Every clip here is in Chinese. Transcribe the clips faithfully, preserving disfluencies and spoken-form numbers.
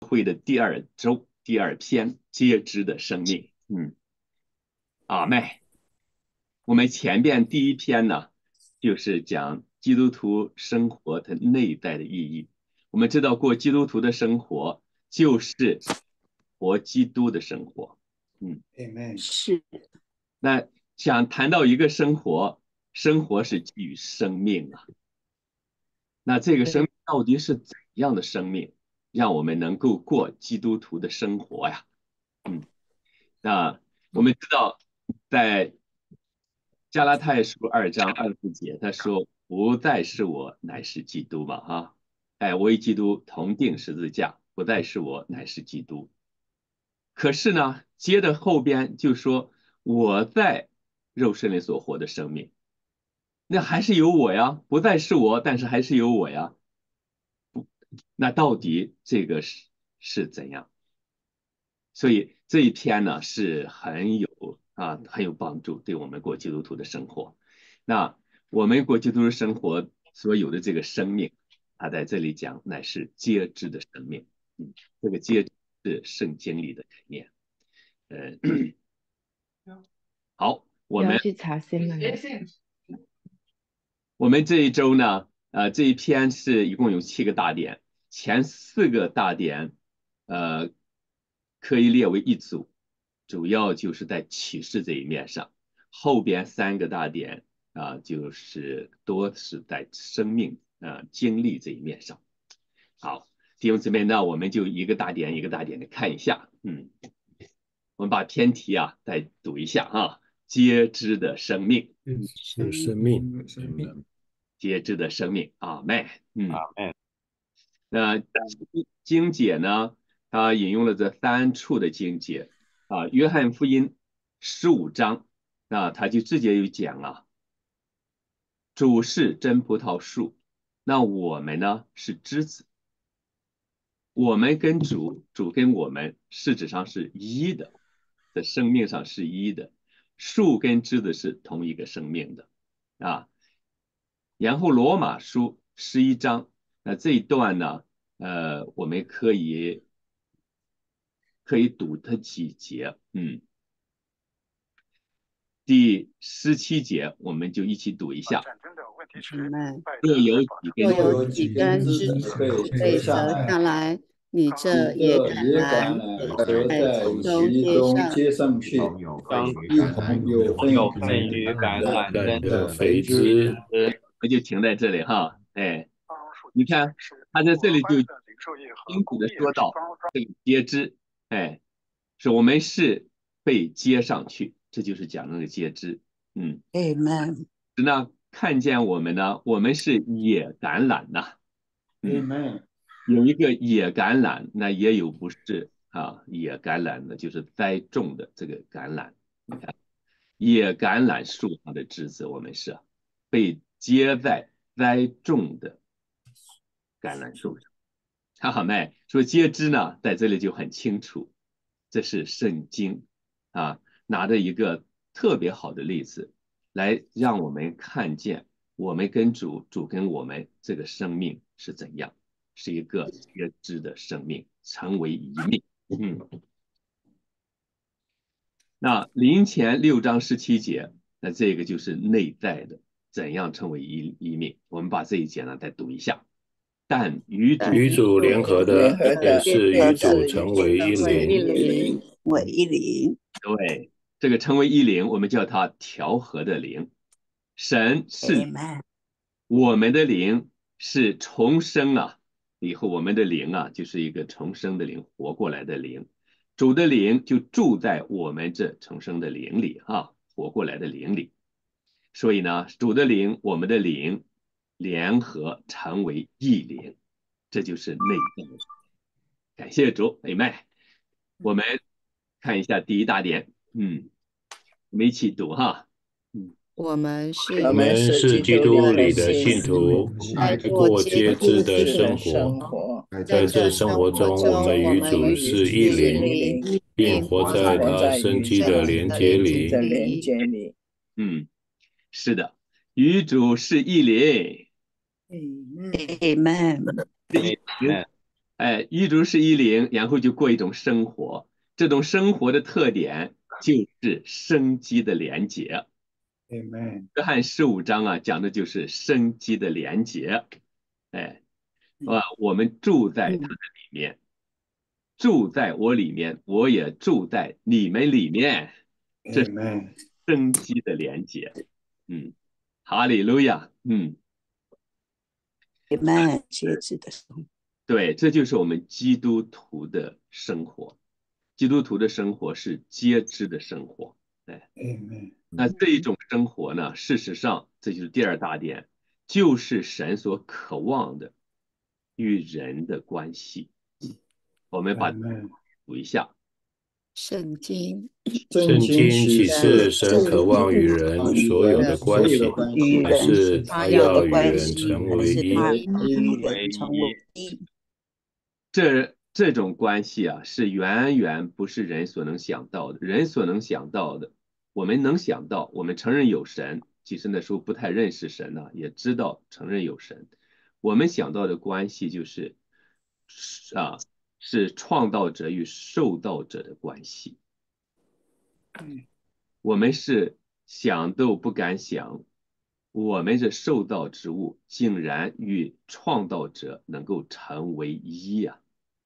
会的第二周第二篇皆知的生命。嗯，阿们。我们前边第一篇呢，就是讲基督徒生活的内在的意义。我们知道过基督徒的生活就是活基督的生活。嗯， 是。 那想谈到一个生活，生活是基于生命啊。那这个生命到底是怎样的生命，让我们能够过基督徒的生活呀？嗯，那我们知道，在加拉太书二章二十节，他说：“不再是我，乃是基督嘛。”哈，哎，我与基督同定十字架，不再是我，乃是基督。可是呢，接着后边就说我在肉身里所活的生命，那还是有我呀，不再是我，但是还是有我呀。那到底这个是是怎样？所以这一篇呢是很有啊很有帮助，对我们过基督徒的生活。那我们过基督徒生活所有的这个生命，他在这里讲乃是皆知的生命。嗯，这个皆知是圣经里的概念。呃，好，我们要去查新闻。 我们这一周呢，呃，这一篇是一共有七个大点，前四个大点，呃，可以列为一组，主要就是在启示这一面上，后边三个大点啊、就是多是在生命啊、经历这一面上。好，弟兄姊妹，那我们就一个大点一个大点的看一下，嗯，我们把篇题啊再读一下啊，皆知的生命。 是生命， 生命， 皆知的生命，阿们。嗯， 阿们。 那经解呢，他引用了这三处的经解啊，约翰福音十五章，那他就直接有讲啊，主是真葡萄树，那我们呢是枝子，我们跟主，主跟我们实质上是一的，在生命上是一的，树跟枝子是同一个生命的啊。然后罗马书十一章，那这一段呢，呃，我们可以可以读它几节，嗯，第十七节我们就一起读一下。 战争的问题是， 若有几根若有几根枝子被折下来，你这也敢来在其中接上去，一同有份于橄榄根的肥枝。 我就停在这里哈，哎，你看他在这里就清楚的说到这个接枝，哎，是我们是被接上去，这就是讲那个接枝，嗯 ，Amen。 那看见我们呢，我们是野橄榄呐，嗯，有一个野橄榄，那也有不是啊，野橄榄的就是栽种的这个橄榄，你看野橄榄树上的枝子，我们是被接在栽种的橄榄树上。哈哈麦说接枝呢，在这里就很清楚，这是圣经啊，拿着一个特别好的例子来让我们看见我们跟主，主跟我们这个生命是怎样，是一个接枝的生命，成为一命。嗯，那林前六章十七节，那这个就是内在的，怎样成为一一命？我们把这一节呢再读一下。但与主与主联合的，便是与主成为一灵。 为一灵。 对，这个成为一灵，我们叫它调和的灵。神是我们的灵是重生啊，以后我们的灵啊就是一个重生的灵，活过来的灵。主的灵就住在我们这重生的灵里啊，活过来的灵里。所以呢，主的灵，我们的灵联合成为一灵，这就是内在。感谢主，阿们。我们看一下第一大点，嗯，我们一起读哈，嗯， 我们是我们是基督里的信徒，爱过节制的生活，在这生活中，我们与主是一灵，并活在他生机的连接里。 嗯，是的，与主是一灵。 Amen。 是一灵， 哎，与主是一灵，然后就过一种生活。这种生活的特点就是生机的连结。 Amen。 约翰十五章啊，讲的就是生机的连结。哎，啊，我们住在他的里面，住在我里面，我也住在你们里面。这是 Amen。 生机的连结。嗯，哈利路亚。嗯。 Amen，节制的生活。 对，这就是我们基督徒的生活。基督徒的生活是皆知的生活。哎， Amen。 那这一种生活呢，事实上这就是第二大点，就是神所渴望的与人的关系。我们把它读一下。 圣经， 圣经启示神渴望与人所有的关系，还是他要与人成为一？ 与人成为一。 这这种关系啊，是远远不是人所能想到的。人所能想到的，我们能想到，我们承认有神，其实那时候不太认识神呢、啊，也知道承认有神。我们想到的关系就是啊，是创造者与受造者的关系。我们是想都不敢想，我们这受造之物竟然与创造者能够成为一呀、啊！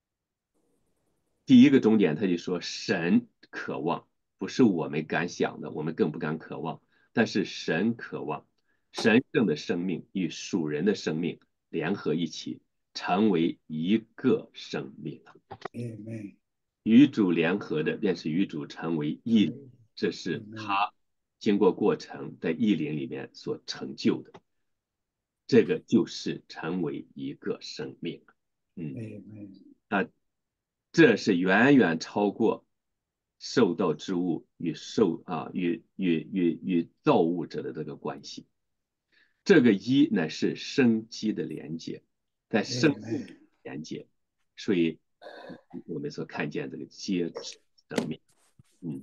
第一个重点，他就说神渴望，不是我们敢想的，我们更不敢渴望，但是神渴望，神圣的生命与属人的生命联合一起，成为一个生命。与主联合的便是与主成为一灵，这是他经过过程在一灵里面所成就的，这个就是成为一个生命。嗯，那这是远远超过受造之物与受啊与与与与造物者的这个关系。这个一乃是生机的连接，在生命连接，所以我们所看见这个皆知生命。嗯，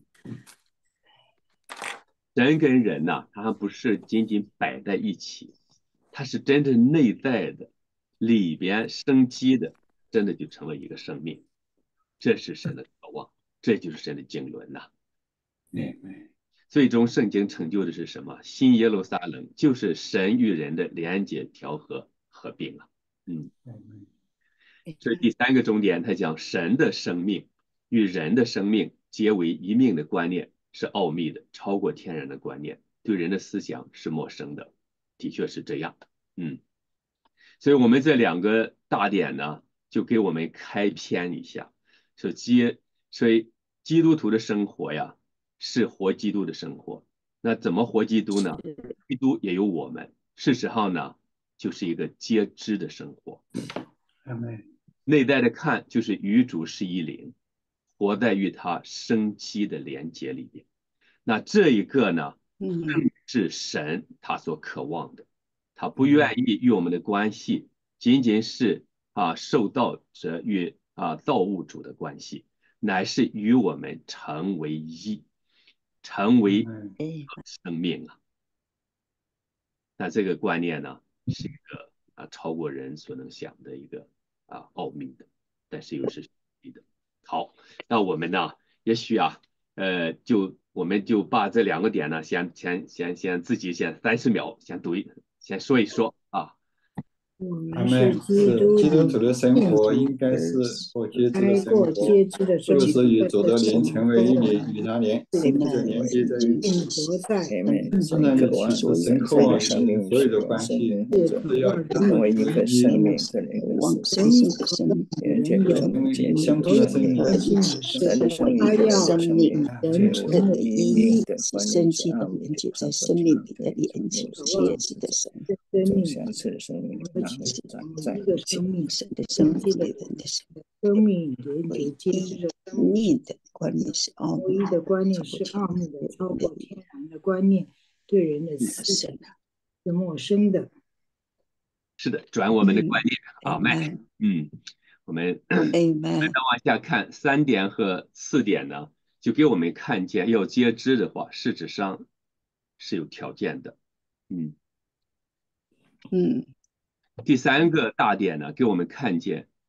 人跟人呐、啊，它不是仅仅摆在一起，它是真正内在的，里边生机的，真的就成了一个生命。这是神的渴望，这就是神的经纶呐、啊。最终圣经成就的是什么？新耶路撒冷就是神与人的连接、调和、合并了。嗯，所以第三个重点，他讲神的生命与人的生命结为一命的观念是奥秘的，超过天然的观念，对人的思想是陌生的，的确是这样。嗯，所以我们这两个大点呢，就给我们开篇一下，说基，所以基督徒的生活呀，是活基督的生活。那怎么活基督呢？基督也有我们，事实上呢，就是一个皆知的生活。内在的看，就是与主是一灵，活在与他生机的连接里面。那这一个呢，是神他所渴望的，他不愿意与我们的关系仅仅是啊受造者与啊造物主的关系，乃是与我们成为一，成为生命啊。那这个观念呢，是一个啊超过人所能想的一个啊奥秘的，但是又是实际的。好，那我们呢，也许啊，呃，就我们就把这两个点呢，先先先先自己先三十秒先读一，先说一说啊。 阿们是基督徒的生活，应该是过节制的生活，就是与主的灵成为一灵，与他连生命的连接在一起。圣诞的启示，神渴望与所有的关系是要成为一个生命， 生命的生命，人有相同的生命， 神的生命的生命，人成为一，生机的连接，在生命里的连接，节制的生命， 就相似的生命， 在一个生命神的生命里人的生生命连接节制的生命的观念是奥唯一的观念是奥秘的，超过天然的观念，对人的思想是陌生的。 是的，转我们的观念啊，麦，嗯，我们再往下看三点和四点呢，就给我们看见要皆知的话，事实上是有条件的，嗯嗯。 第三个大点呢，给我们看见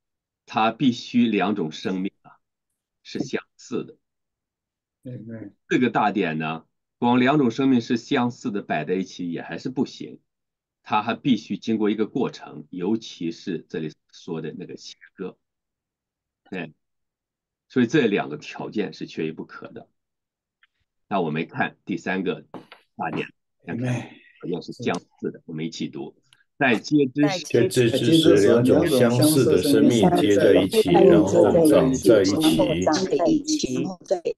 它必须两种生命啊是相似的。这个大点呢，光两种生命是相似的摆在一起也还是不行，它还必须经过一个过程，尤其是这里说的那个切割。对，所以这两个条件是缺一不可的。那我们看第三个大点，看看条件是相似的，我们一起读。在接枝时， 接枝之时，两种相似的生命接在一起，然后长在一起。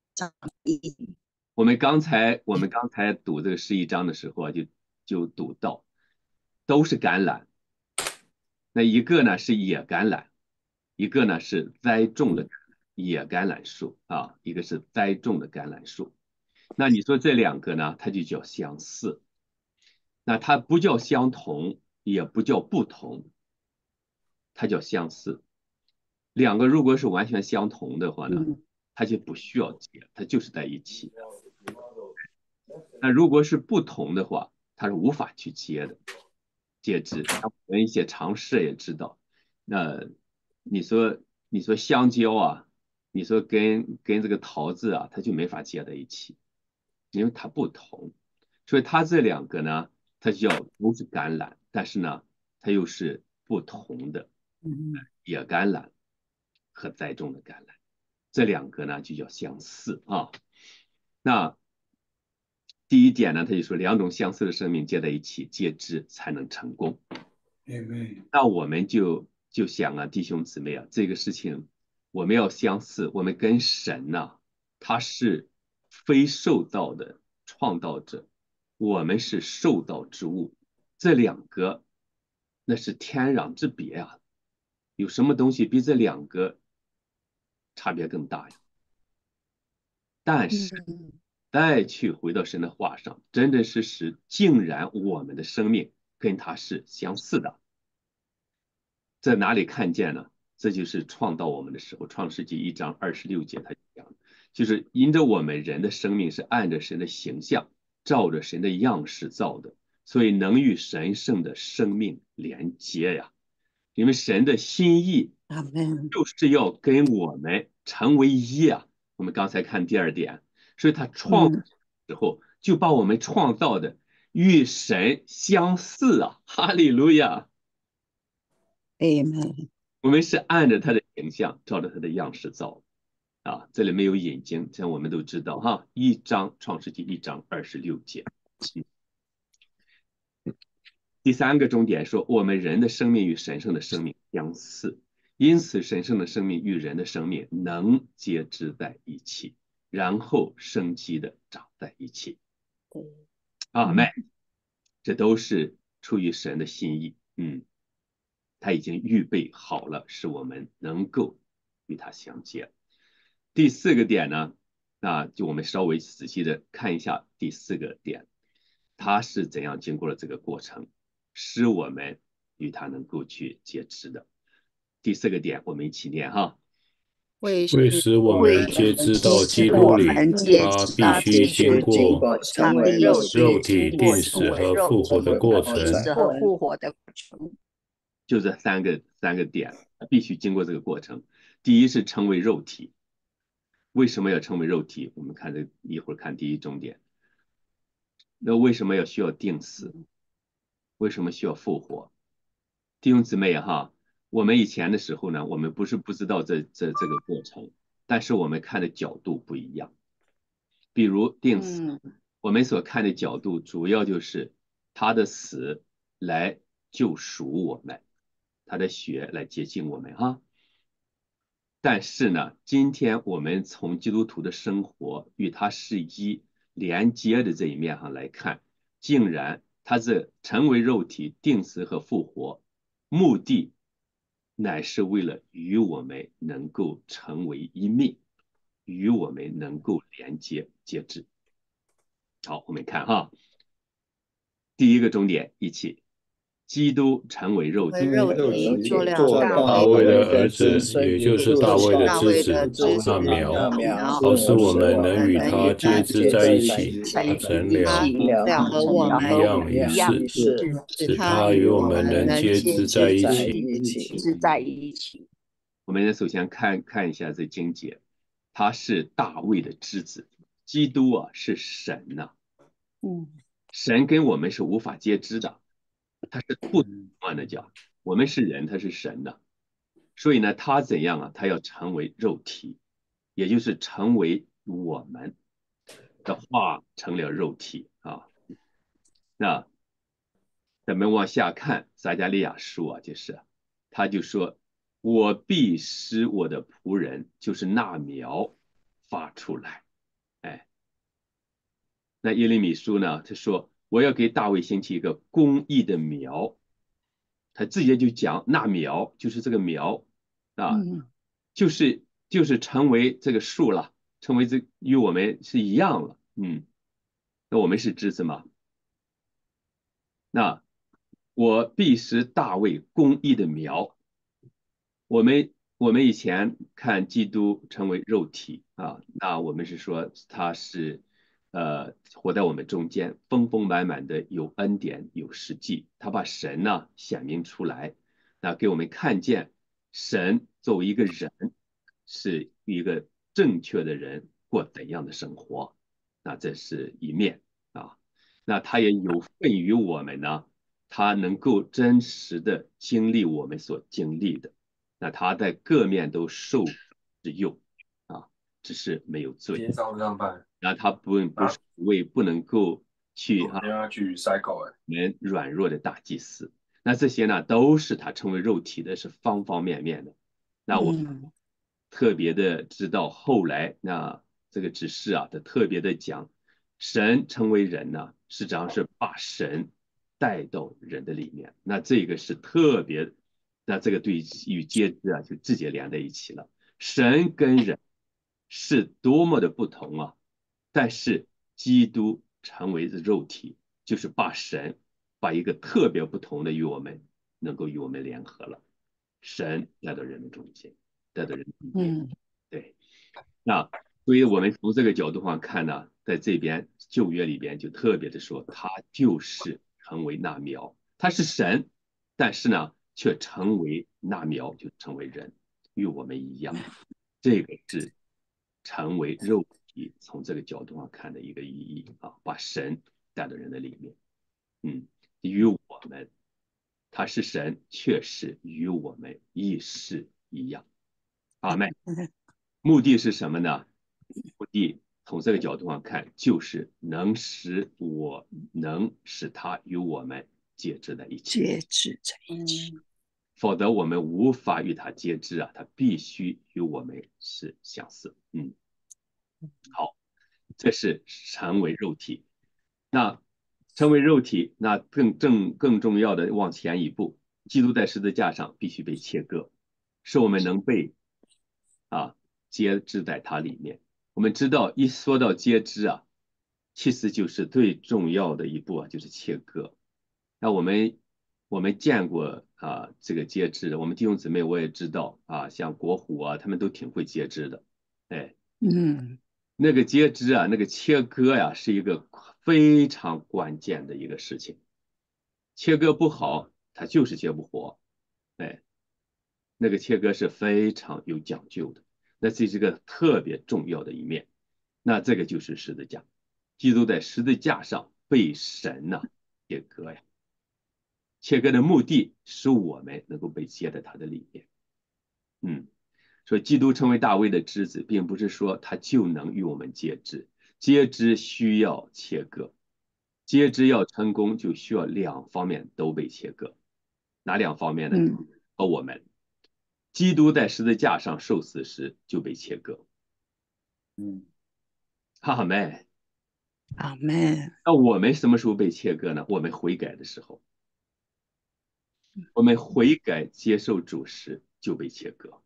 我们刚才我们刚才读这个十一章的时候啊，就就读到都是橄榄，那一个呢是野橄榄，一个呢是栽种的野橄榄树啊，一个是栽种的橄榄树。那你说这两个呢，它就叫相似，那它不叫相同，也不叫不同，它叫相似。两个如果是完全相同的话呢，它就不需要接，它就是在一起。那如果是不同的话，它是无法去接的，接枝。我们一些常识也知道，那你说你说香蕉啊，你说跟跟这个桃子啊，它就没法接在一起，因为它不同。所以它这两个呢，它叫都是橄榄，但是呢，它又是不同的。野橄榄和栽种的橄榄，这两个呢就叫相似啊。那第一点呢，他就说两种相似的生命接在一起，接枝才能成功。那我们就就想啊，弟兄姊妹啊，这个事情我们要相似，我们跟神呐、啊，他是非受造的创造者，我们是受造之物，这两个那是天壤之别啊！有什么东西比这两个差别更大呀？但是再去回到神的话上，真真实实，竟然我们的生命跟他是相似的。在哪里看见呢？这就是创造我们的时候，创世纪一章二十六节他讲，就是因着我们人的生命是按着神的形象，照着神的样式造的，所以能与神圣的生命连接呀。因为神的心意就是要跟我们成为一啊。我们刚才看第二点，所以他创造之后就把我们创造的与神相似啊，哈利路亚。 Amen。 我们是按着他的形象，照着他的样式造啊。这里没有引经，这我们都知道哈。一章创世纪一章二十六节。第三个重点说，我们人的生命与神圣的生命相似，因此神圣的生命与人的生命能接枝在一起，然后生机的长在一起。阿们，这都是出于神的心意。嗯，他已经预备好了，使我们能够与他相接。第四个点呢，那就我们稍微仔细的看一下第四个点，他是怎样经过了这个过程，使我们与他能够去接枝的。第四个点，我们一起念哈。 为使我们接枝到基督里，他必须经过成为肉肉体定死和复活的过程。 就这三个三个点，必须经过这个过程。第一是成为肉体，为什么要成为肉体？我们看这一会儿看第一重点。那为什么要需要定死？为什么需要复活？弟兄姊妹哈，我们以前的时候呢，我们不是不知道这这这个过程，但是我们看的角度不一样。比如定死，嗯、我们所看的角度主要就是他的死来救赎我们，他的血来洁净我们哈。但是呢，今天我们从基督徒的生活与他是一连接的这一面上来看，竟然他是成为肉体、定死和复活，目的乃是为了与我们能够成为一命，与我们能够连接接枝。好，我们看哈，第一个重点一起。基督成为肉体， 做大卫的儿子，也就是大卫的枝子，那苗，好使我们能与他接枝在一起，他成了和我们一样一事，使他与我们能接枝在一起。 我们首先看看一下这经节，他是大卫的之子，基督啊是神呐、啊， 嗯， 神跟我们是无法接知的，他是不同的讲，我们是人，他是神的，所以呢，他怎样啊？他要成为肉体，也就是成为我们的话成了肉体啊。那咱们往下看撒迦利亚书啊，就是他就说，我必使我的仆人，就是那苗发出来。哎，那耶利米书呢，他说我要给大卫兴起一个公义的苗，他直接就讲那苗就是这个苗啊， 嗯就是就是成为这个树了，成为这与我们是一样了。嗯，那我们是枝子吗？那我必使大卫公义的苗。我们我们以前看基督成为肉体啊，那我们是说他是呃活在我们中间，丰丰满满的有恩典有实际，他把神呢显明出来，那给我们看见神作为一个人是一个正确的人过怎样的生活，那这是一面啊，那他也有份于我们呢，他能够真实的经历我们所经历的。那他在各面都受之用啊，只是没有罪。 今天上午上班， 然后他不不是为不能够去啊， 要去 cycle 哎， 我们软弱的大祭司。那这些呢，都是他成为肉体的，是方方面面的。那我特别的知道后来那这个指示啊，他特别的讲，神成为人呢，实际上是把神带到人的里面。那这个是特别。那这个对与接知啊，就直接连在一起了。神跟人是多么的不同啊！但是基督成为肉体，就是把神把一个特别不同的与我们能够与我们联合了。神来到人的中间，带到人的里面。嗯，对。那所以我们从这个角度上看呢，在这边旧约里边就特别的说，他就是成为那苗，他是神，但是呢。却成为那苗，就成为人，与我们一样。这个是成为肉体，从这个角度上看的一个意义啊，把神带到人的里面。嗯，与我们，他是神，确实与我们亦是一样。阿们。目的是什么呢？目的从这个角度上看，就是能使我能使他与我们接治在一起。 接治在一起。 否则我们无法与他接知啊，他必须与我们是相似。嗯，好，这是成为肉体。那成为肉体，那更正更重要的往前一步，基督在十字架上必须被切割，使我们能被啊接知在他里面。我们知道，一说到接知啊，其实就是最重要的一步啊，就是切割。那我们我们见过啊这个接枝的，我们弟兄姊妹我也知道啊，像国虎啊，他们都挺会接枝的，哎， 嗯， 那个接枝啊，那个切割呀、啊，是一个非常关键的一个事情，切割不好，它就是结不活，哎，那个切割是非常有讲究的，那这是个特别重要的一面，那这个就是十字架，基督在十字架上被神呐、啊、切割呀。切割的目的是我们能够被接在他的里面。嗯，所以基督成为大卫的枝子，并不是说他就能与我们接枝，接枝需要切割，接枝要成功就需要两方面都被切割。哪两方面呢？ 嗯， 和我们，基督在十字架上受死时就被切割。嗯，阿们， 阿们。 那我们什么时候被切割呢？我们悔改的时候。我们悔改接受主时就被切割。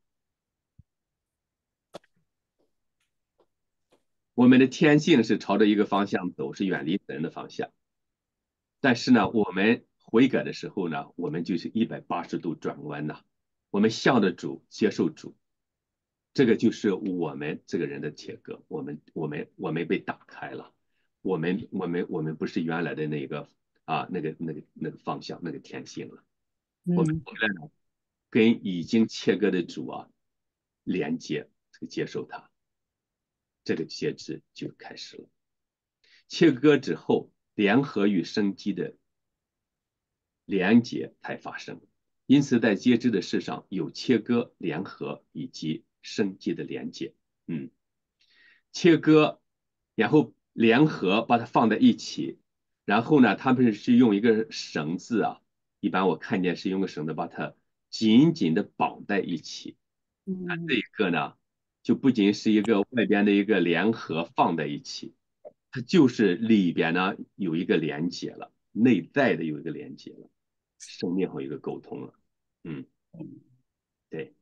我们的天性是朝着一个方向走，是远离神的方向。但是呢，我们悔改的时候呢，我们就是一百八十度转弯呐。我们向着主，接受主，这个就是我们这个人的切割。我们我们我们被打开了，我们我们我们不是原来的那个啊那个那个那个方向那个天性了。我们回来呢，跟已经切割的主啊连接，这个接受它，这个接知就开始了。切割之后，联合与生机的连接才发生。因此，在接知的事上有切割、联合以及生机的连接。嗯，切割，然后联合，把它放在一起，然后呢，他们是用一个绳子啊，一般我看见是用个绳子把它紧紧的绑在一起。那这一个呢，就不仅是一个外边的一个联合放在一起，它就是里边呢有一个连接了，内在的有一个连接了，生命和一个沟通了。嗯，对，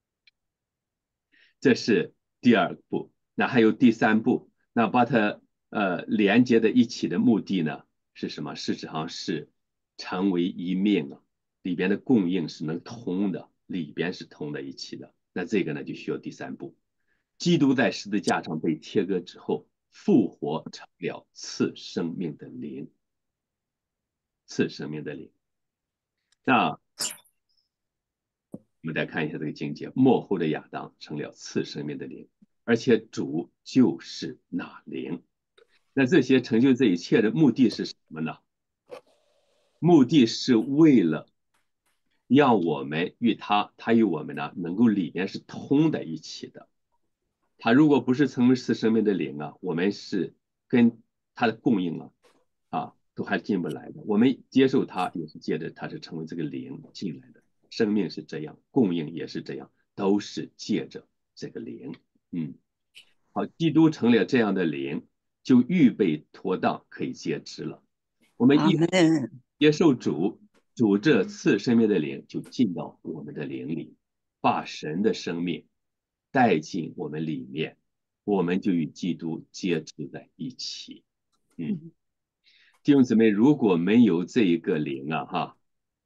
这是第二步。那还有第三步，那把它呃连接在一起的目的呢是什么？事实上是成为一命啊，里边的供应是能通的，里边是通在一起的。那这个呢就需要第三步。基督在十字架上被切割之后，复活成了赐生命的灵，赐生命的灵。那我们再看一下这个经节，末后的亚当成了赐生命的灵，而且主就是那灵。那这些成就这一切的目的是什么呢？目的是为了让我们与他，他与我们呢，能够里面是通在一起的。他如果不是成为赐生命的灵啊，我们是跟他的供应啊，啊，都还进不来的。我们接受他也是借着他是成为这个灵进来的。生命是这样，供应也是这样，都是借着这个灵。嗯，好，基督成了这样的灵，就预备妥当可以接知了。我们一接受主，主这赐生命的灵就进到我们的灵里，把神的生命带进我们里面，我们就与基督接触在一起。嗯，弟兄姊妹，如果没有这一个灵啊，哈，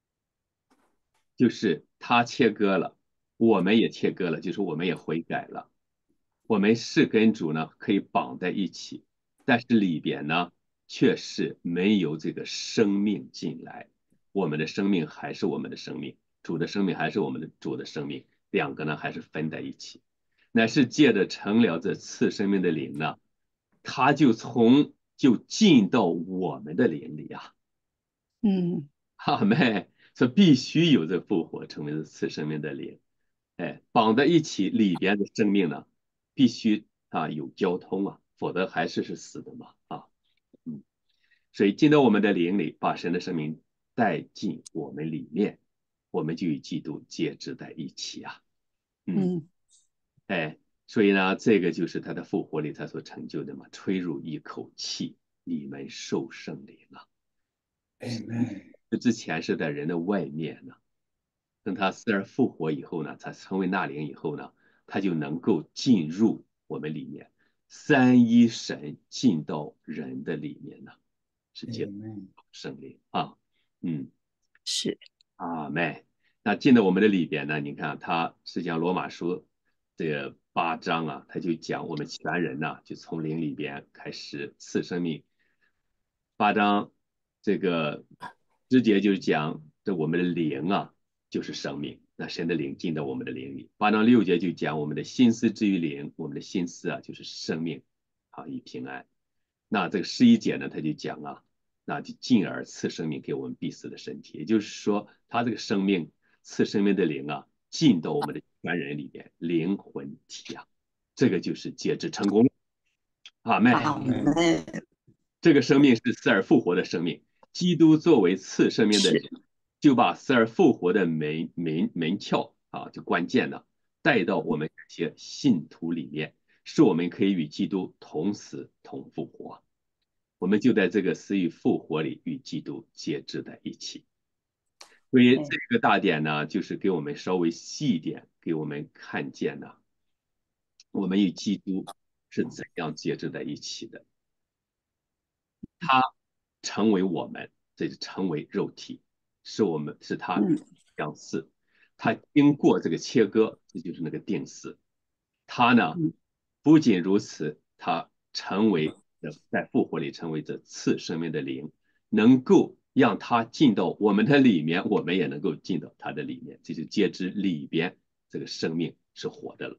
就是他切割了，我们也切割了，就是我们也悔改了。我们是跟主呢可以绑在一起，但是里边呢却是没有这个生命进来，我们的生命还是我们的生命，主的生命还是我们的主的生命，两个呢还是分在一起。乃是借着成了这赐生命的灵呢，他就从就进到我们的灵里啊。 嗯， 阿妹，所以必须有这复活成为这赐生命的灵，哎，绑在一起里边的生命呢，必须啊有交通啊，否则还是是死的嘛啊，嗯，所以进到我们的灵里，把神的生命带进我们里面，我们就与基督接治在一起啊，嗯，哎，所以呢，这个就是他的复活里他所成就的嘛，吹入一口气，你们受圣灵啊。这之前是在人的外面呢，等他死而复活以后呢，他成为那灵以后呢，他就能够进入我们里面，三一神进到人的里面呢，是接圣灵啊，嗯， 是阿们。那进到我们的里边呢，你看他实际上罗马书这个八章啊，他就讲我们全人呢，就从灵里边开始赐生命。八章这个直节就是讲这我们的灵啊，就是生命。那神的灵进到我们的灵里。八章六节就讲我们的心思之于灵，我们的心思啊就是生命啊与平安。那这个十一节呢，他就讲啊，那就进而赐生命给我们必死的身体。也就是说，他这个生命赐生命的灵啊，进到我们的全人里边，灵魂体啊，这个就是接治成功。阿门。这个生命是死而复活的生命，基督作为赐生命的人，就把死而复活的门门门窍啊，就关键的带到我们这些信徒里面，使我们可以与基督同死同复活。我们就在这个死与复活里与基督接治在一起。所以这个大点呢，就是给我们稍微细一点，给我们看见呢，我们与基督是怎样接治在一起的。他成为我们，这就成为肉体，是我们是他相似。他经过这个切割，这就是那个定死。他呢，不仅如此，他成为在复活里成为这次生命的灵，能够让他进到我们的里面，我们也能够进到他的里面，这就皆知里边这个生命是活的了，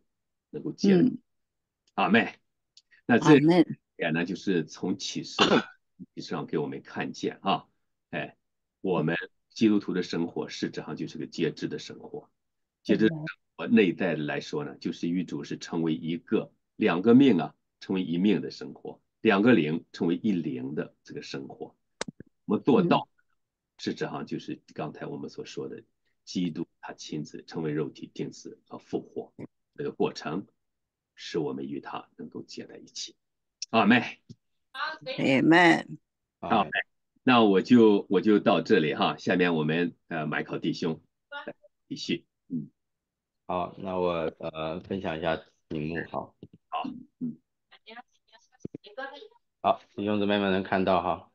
能够接。 嗯， 阿妹，那这点呢，就是从启示启示上给我们看见啊，哎，我们基督徒的生活实质上就是个节制的生活。节制生活内在的来说呢，就是与主是成为一个两个命啊，成为一命的生活，两个灵成为一灵的这个生活。我们做到，实质上就是刚才我们所说的，基督他亲自成为肉体、钉死和复活这个过程，使我们与他能够结在一起。阿妹， 阿妹， 好，那我就我就到这里哈，下面我们呃麦考弟兄继续。嗯， 好，那我呃分享一下题目，好， 好，嗯， 好，弟兄姊妹们能看到哈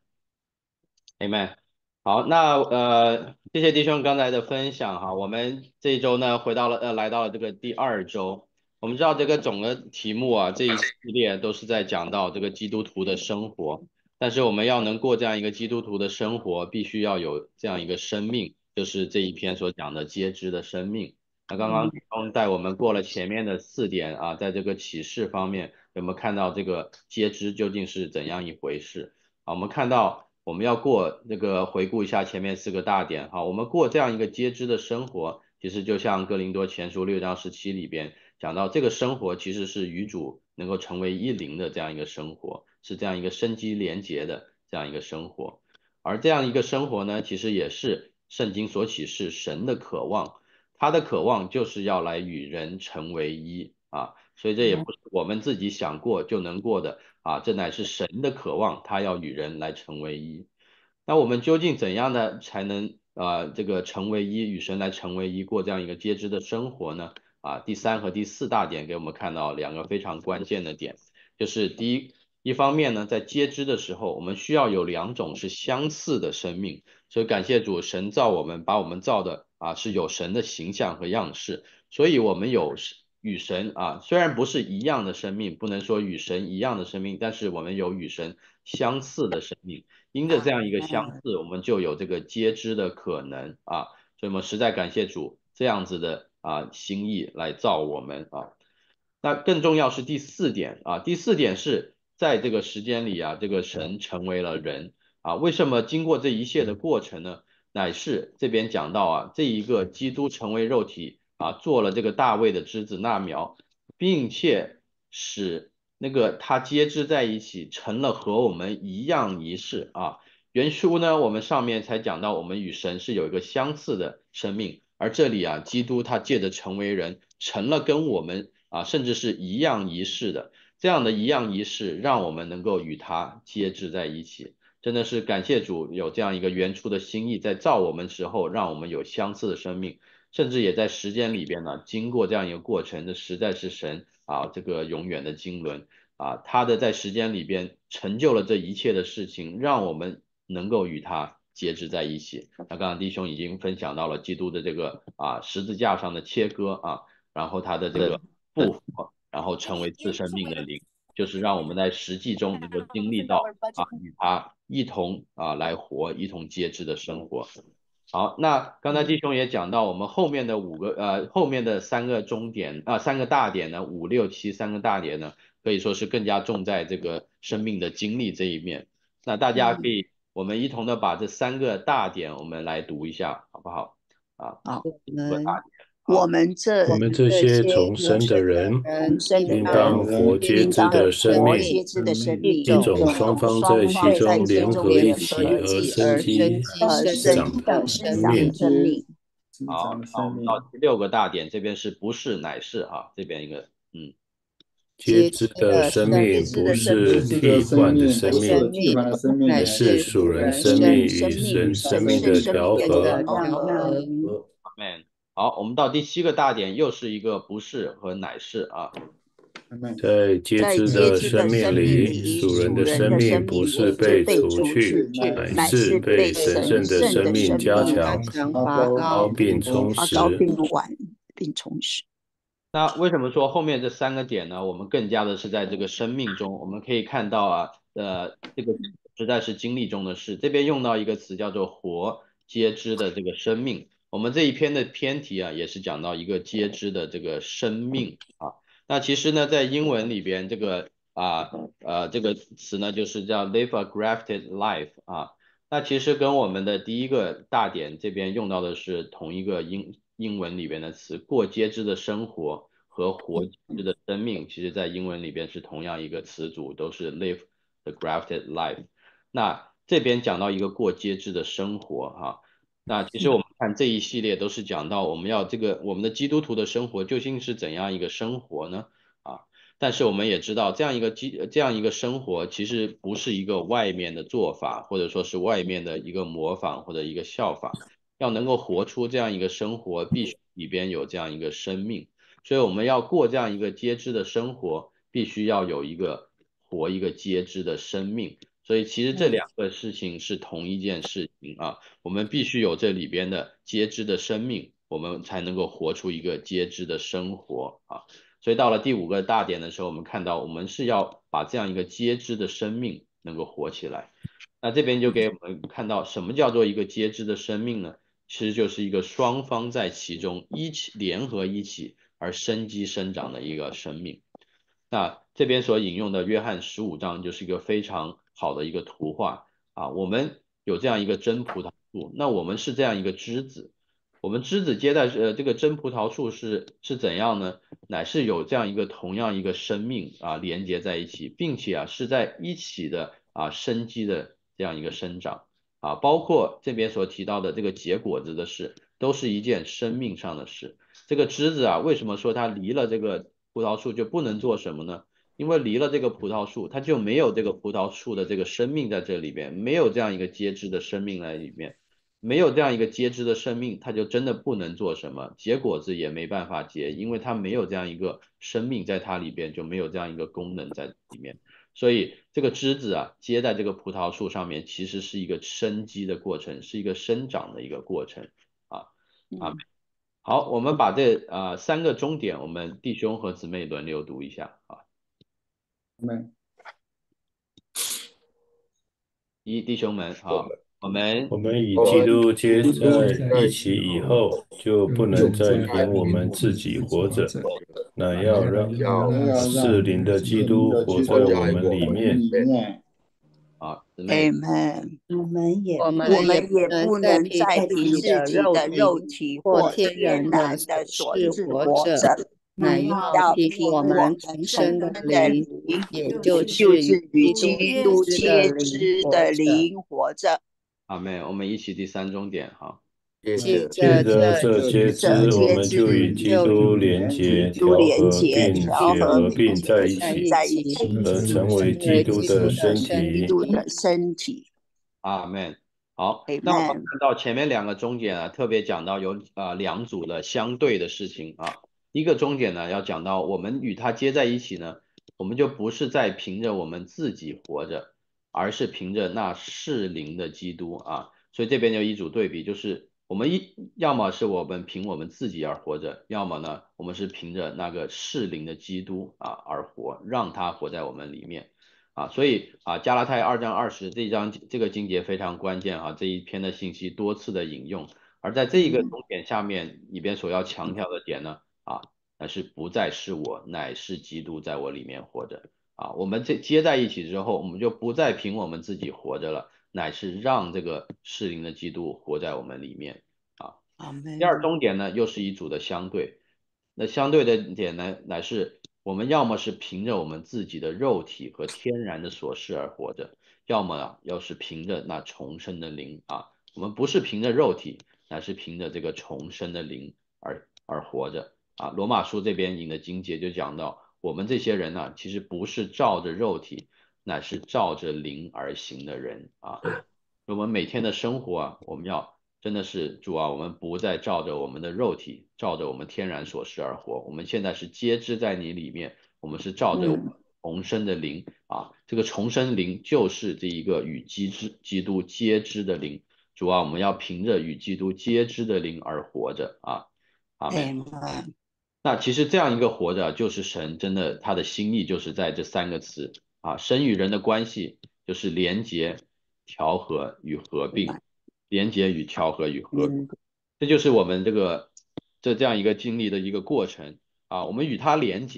，Amen。好，那呃谢谢弟兄刚才的分享哈，我们这一周呢回到了呃来到了这个第二周，我们知道这个总的题目啊，这一系列都是在讲到这个基督徒的生活，但是我们要能过这样一个基督徒的生活，必须要有这样一个生命，就是这一篇所讲的皆知的生命。那刚刚弟兄带我们过了前面的四点啊，在这个启示方面，有没有看到这个皆知究竟是怎样一回事？啊，我们看到我们要过这个回顾一下前面四个大点哈，我们过这样一个皆知的生活，其实就像哥林多前书六章十七里边讲到，这个生活其实是与主能够成为一灵的这样一个生活，是这样一个生机连结的这样一个生活，而这样一个生活呢，其实也是圣经所启示神的渴望。他的渴望就是要来与人成为一啊，所以这也不是我们自己想过就能过的啊，这乃是神的渴望，他要与人来成为一。那我们究竟怎样的才能啊这个成为一，与神来成为一，过这样一个皆知的生活呢？啊，第三和第四大点给我们看到两个非常关键的点，就是第一，一方面呢，在皆知的时候，我们需要有两种是相似的生命，所以感谢主，神造我们，把我们造的啊是有神的形象和样式，所以我们有与神啊虽然不是一样的生命，不能说与神一样的生命，但是我们有与神相似的生命，因着这样一个相似，我们就有这个皆知的可能啊，所以我们实在感谢主这样子的啊心意来造我们啊。那更重要是第四点啊，第四点是在这个时间里啊，这个神成为了人啊，为什么经过这一切的过程呢？乃是这边讲到啊，这一个基督成为肉体啊，做了这个大卫的枝子那苗，并且使那个他接枝在一起，成了和我们一样一式啊。原书呢，我们上面才讲到，我们与神是有一个相似的生命，而这里啊，基督他借着成为人，成了跟我们啊，甚至是一样一式的，这样的一样一式，让我们能够与他接枝在一起。真的是感谢主有这样一个原初的心意，在造我们时候，让我们有相似的生命，甚至也在时间里边呢，经过这样一个过程，这实在是神啊，这个永远的经纶啊，他的在时间里边成就了这一切的事情，让我们能够与他结织在一起。那刚刚弟兄已经分享到了基督的这个啊十字架上的切割啊，然后他的这个复活，然后成为自生命的灵。就是让我们在实际中能够经历到啊，与他一同啊来活，一同接枝的生活。好，那刚才弟兄也讲到，我们后面的五个呃后面的三个中点啊三个大点呢，五六七三个大点呢，可以说是更加重在这个生命的经历这一面。那大家可以我们一同的把这三个大点我们来读一下，好不好？啊， 好，我们我们这我们这些重生的人，应当活节制的生命，一种双方在其中联合一起而生机长的生命。 好，那我们到第六个大点，这边是不是乃是啊？这边一个嗯。 节制的生命不是替换的生命，乃是属人生命与神生命的调和。 Amen。好，我们到第七个大点，又是一个不是和乃是啊。 在节制的生命里，属人的生命不是被除去，乃是被神圣的生命加强、拔高并充实。 那为什么说后面这三个点呢？我们更加的是在这个生命中，我们可以看到啊，呃，这个实在是经历中的事。这边用到一个词叫做活皆知的这个生命。我们这一篇的篇题啊，也是讲到一个皆知的这个生命啊。 那其实呢，在英文里边，这个啊呃这个词呢，就是叫 live a grafted life 啊。那其实跟我们的第一个大点这边用到的是同一个英英文里边的词，过节制的生活和活节制的生命，其实在英文里边是同样一个词组，都是 live the grafted life。那这边讲到一个过节制的生活哈。那其实我们看这一系列都是讲到我们要这个我们的基督徒的生活究竟是怎样一个生活呢？啊，但是我们也知道这样一个基这样一个生活其实不是一个外面的做法，或者说是外面的一个模仿或者一个效法，要能够活出这样一个生活，必须里边有这样一个生命，所以我们要过这样一个节制的生活，必须要有一个活一个节制的生命。所以其实这两个事情是同一件事情啊，我们必须有这里边的节制的生命，我们才能够活出一个节制的生活啊。所以到了第五个大点的时候，我们看到我们是要把这样一个节制的生命能够活起来。那这边就给我们看到什么叫做一个节制的生命呢？其实就是一个双方在其中一起联合一起而生机生长的一个生命。那这边所引用的约翰十五章就是一个非常好的一个图画啊，我们有这样一个真葡萄树，那我们是这样一个枝子，我们枝子接待呃这个真葡萄树是是怎样呢？乃是有这样一个同样一个生命啊连接在一起，并且啊是在一起的啊生机的这样一个生长啊，包括这边所提到的这个结果子的事，都是一件生命上的事。这个枝子啊，为什么说它离了这个葡萄树就不能做什么呢？因为离了这个葡萄树，它就没有这个葡萄树的这个生命在这里边，没有这样一个节制的生命在里面，没有这样一个节制的生命，它就真的不能做什么，结果子也没办法结，因为它没有这样一个生命在它里边，就没有这样一个功能在里面。所以这个枝子啊，接在这个葡萄树上面，其实是一个生机的过程，是一个生长的一个过程啊啊。好，我们把这呃三个终点，我们弟兄和姊妹轮流读一下啊。一弟兄们好，我们我们与基督接在一起以后，就不能再凭我们自己活着，那要让适灵的基督活在我们里面。 好，姊妹， 我们也我们也不能再凭自己的肉体或天然的所致活着，乃要凭我们重生的灵，也就是与基督接枝的灵活着。 阿妹，我们一起第三终点哈。 借着这接枝，我们就与基督连结、调和，并且合并在一起，而成为基督的身体。 阿门。好，那我们看到前面两个终点啊，特别讲到有呃两组的相对的事情啊。一个终点呢，要讲到我们与他接在一起呢，我们就不是在凭着我们自己活着，而是凭着那适灵的基督啊。所以这边就一组对比，就是我们一要么是我们凭我们自己而活着，要么呢我们是凭着那个适灵的基督啊而活，让他活在我们里面。啊，所以啊，加拉太二章二十这一章这个经节非常关键哈、啊，这一篇的信息多次的引用，而在这一个重点下面里边所要强调的点呢，啊，那是不再是我，乃是基督在我里面活着啊。我们这接在一起之后，我们就不再凭我们自己活着了，乃是让这个适灵的基督活在我们里面啊。第二重点呢，又是一组的相对，那相对的点呢，乃是我们要么是凭着我们自己的肉体和天然的所事而活着，要么啊，要是凭着那重生的灵啊，我们不是凭着肉体，乃是凭着这个重生的灵而而活着啊。罗马书这边引的经节就讲到，我们这些人呢、啊，其实不是照着肉体，乃是照着灵而行的人啊。我们每天的生活啊，我们要真的是主啊，我们不再照着我们的肉体，照着我们天然所示而活。我们现在是接枝在你里面，我们是照着重生的灵、嗯、啊，这个重生灵就是这一个与基督基督接枝的灵。主啊，我们要凭着与基督接枝的灵而活着啊，阿们。那其实这样一个活着，就是神真的他的心意就是在这三个词啊，神与人的关系就是连结、调和与合并。连结与调和与合并，这就是我们这个这这样一个经历的一个过程啊。我们与它连结，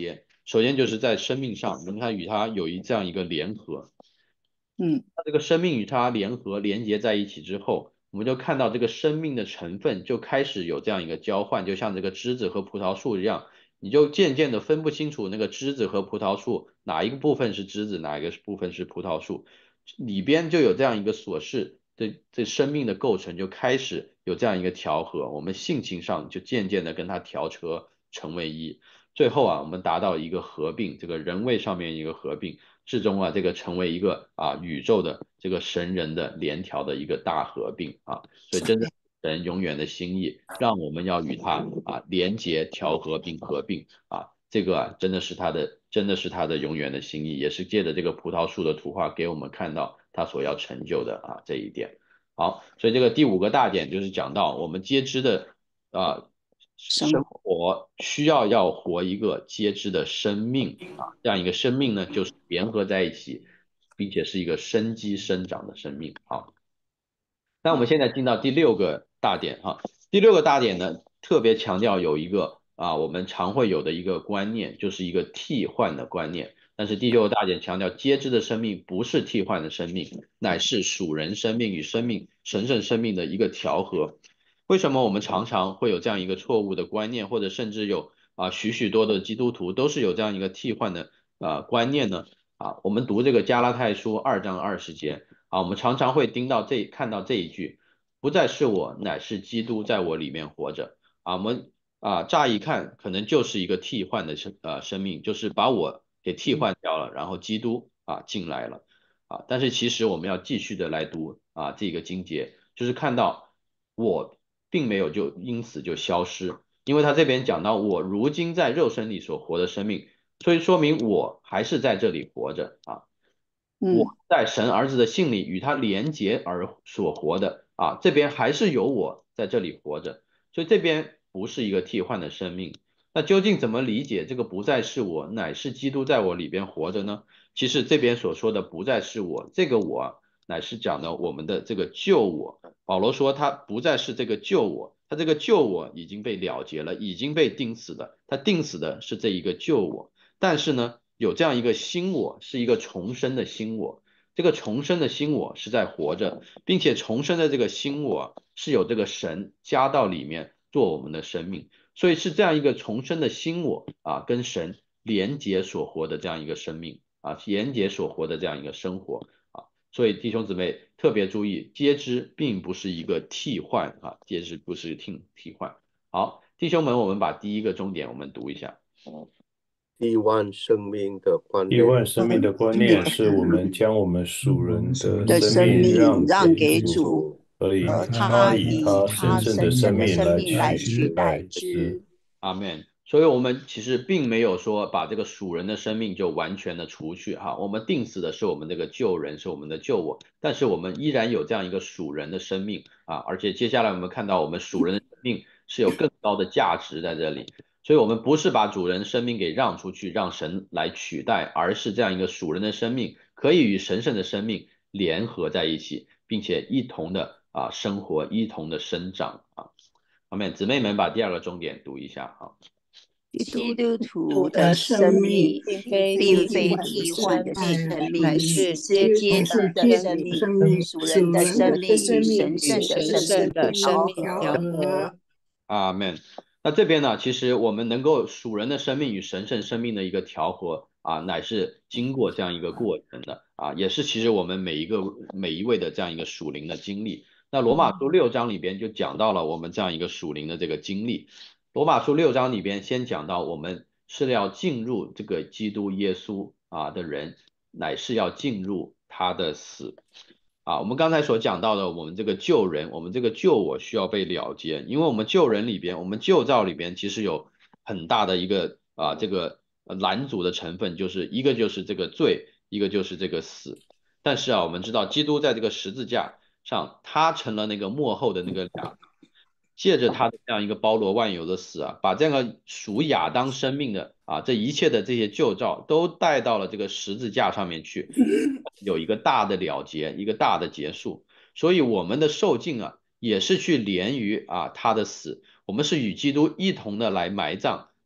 首先就是在生命上，你看与它有一这样一个联合， 嗯， 它这个生命与它联合连接在一起之后，我们就看到这个生命的成分就开始有这样一个交换，就像这个枝子和葡萄树一样，你就渐渐的分不清楚那个枝子和葡萄树哪一个部分是枝子，哪一个部分是葡萄树，里边就有这样一个琐事，这这生命的构成就开始有这样一个调和，我们性情上就渐渐的跟它调和成为一。最后啊，我们达到一个合并，这个人位上面一个合并，最终啊，这个成为一个啊宇宙的这个神人的联调的一个大合并啊，所以真的神永远的心意，让我们要与他啊连结、调和并合并啊，这个啊真的是他的，真的是他的永远的心意，也是借着这个葡萄树的图画给我们看到他所要成就的啊这一点。好，所以这个第五个大点就是讲到我们皆知的啊。生活需要要活一个皆知的生命啊，这样一个生命呢，就是联合在一起，并且是一个生机生长的生命。好，那我们现在进到第六个大点哈，第六个大点呢，特别强调有一个啊，我们常会有的一个观念，就是一个替换的观念。但是第六个大点强调，皆知的生命不是替换的生命，乃是属人生命与生命神圣生命的一个调和。为什么我们常常会有这样一个错误的观念，或者甚至有啊许许多的基督徒都是有这样一个替换的啊观念呢？啊，我们读这个加拉太书二章二十节啊，我们常常会听到这看到这一句，不再是我，乃是基督在我里面活着啊。我们啊乍一看可能就是一个替换的生呃生命，就是把我给替换掉了，然后基督啊进来了啊。但是其实我们要继续的来读啊这个经节，就是看到我并没有就因此就消失，因为他这边讲到我如今在肉身里所活的生命，所以说明我还是在这里活着啊。我在神儿子的信里与他连结而所活的啊，这边还是有我在这里活着，所以这边不是一个替换的生命。那究竟怎么理解这个不再是我，乃是基督在我里边活着呢？其实这边所说的不再是我，这个我乃是讲的我们的这个旧我。保罗说他不再是这个旧我，他这个旧我已经被了结了，已经被钉死了，他钉死的是这一个旧我。但是呢，有这样一个新我，是一个重生的新我，这个重生的新我是在活着，并且重生的这个新我是有这个神加到里面做我们的生命，所以是这样一个重生的新我啊，跟神连结所活的这样一个生命啊，连结所活的这样一个生活啊，所以弟兄姊妹特别注意，皆知并不是一个替换啊，皆知不是替替换。好，弟兄们，我们把第一个重点我们读一下。 替换生命的观念， 替换生命的观念是我们将我们属人的生命让给主， 所以他以他神圣的生命来取代之。 阿们。所以我们其实并没有说把这个属人的生命就完全的除去哈，我们定死的是我们这个旧人，是我们的旧我，但是我们依然有这样一个属人的生命啊，而且接下来我们看到我们属人的生命是有更高的价值在这里，所以我们不是把主人生命给让出去，让神来取代，而是这样一个属人的生命可以与神圣的生命联合在一起，并且一同的啊生活，一同的生长啊。好，面姊妹们把第二个重点读一下啊。 基督徒的生命并非替换的生命，乃是接接的生命，属人的生命与神圣的生命调和。 阿们。那这边呢，其实我们能够属人的生命与神圣生命的一个调和啊，乃是经过这样一个过程的啊，也是其实我们每一个每一位的这样一个属灵的经历。那罗马书六章里边就讲到了我们这样一个属灵的这个经历。罗马书六章里边先讲到我们是要进入这个基督耶稣啊的人，乃是要进入他的死啊。我们刚才所讲到的，我们这个旧人，我们这个旧我需要被了结，因为我们旧人里边，我们旧造里边其实有很大的一个啊这个拦阻的成分，就是一个就是这个罪，一个就是这个死。但是啊，我们知道基督在这个十字架上，他成了那个末后的那个俩。借着他的这样一个包罗万有的死啊，把这个属亚当生命的啊这一切的这些旧造都带到了这个十字架上面去，有一个大的了结，一个大的结束。所以我们的受尽啊，也是去连于啊他的死，我们是与基督一同的来埋葬啊。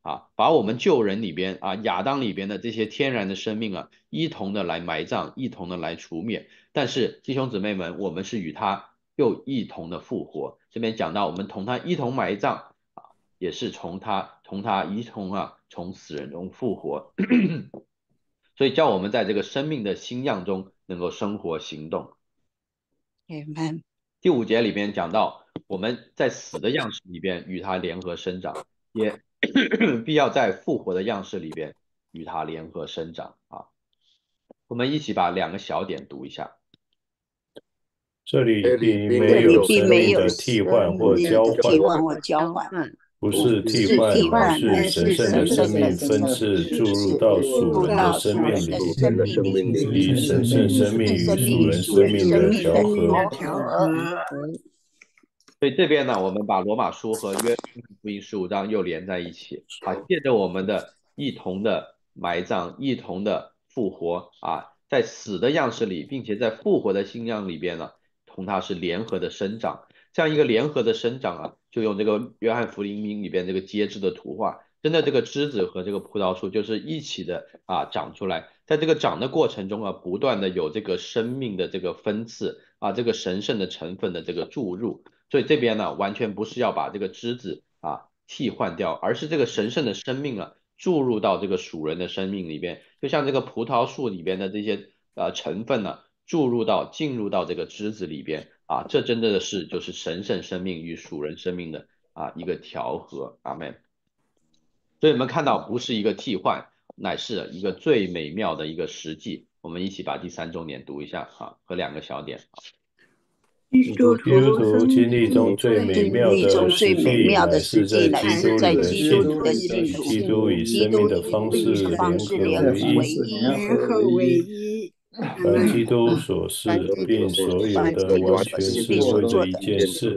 啊，把我们旧人里边啊亚当里边的这些天然的生命啊，一同的来埋葬，一同的来除灭。但是弟兄姊妹们，我们是与他又一同的复活。这边讲到我们同他一同埋葬啊，也是从他同他一同啊从死人中复活。所以叫我们在这个生命的新样中能够生活行动。 Amen。 第五节里边讲到，我们在死的样式里边与他联合生长，也必要在复活的样式里边与他联合生长啊。我们一起把两个小点读一下。 这里并没有生命的替换或交换，不是替换，而是神圣的生命分赐注入到属人的生命里，以神圣生命与属人生命的调和。 所以这边呢，我们把罗马书和约翰福音十五章又连在一起啊，借着我们的一同的埋葬，一同的复活啊，在死的样式里，并且在复活的新样里边呢，同它是联合的生长。这样一个联合的生长啊，就用这个约翰福音里边这个接枝的图画，真的这个枝子和这个葡萄树就是一起的啊长出来，在这个长的过程中啊，不断的有这个生命的这个分赐啊，这个神圣的成分的这个注入。所以这边呢，完全不是要把这个枝子啊替换掉，而是这个神圣的生命啊注入到这个属人的生命里边，就像这个葡萄树里边的这些呃成分呢，注入到进入到这个枝子里边啊，这真的是就是神圣生命与属人生命的啊一个调和。阿们。所以我们看到不是一个替换，乃是一个最美妙的一个实际。我们一起把第三重点读一下啊，和两个小点。 基督徒经历中最美妙的实际，乃是在基督里的信徒，基督以生命的方式联合为一。凡基督所是，并所有的完全是为着一件事，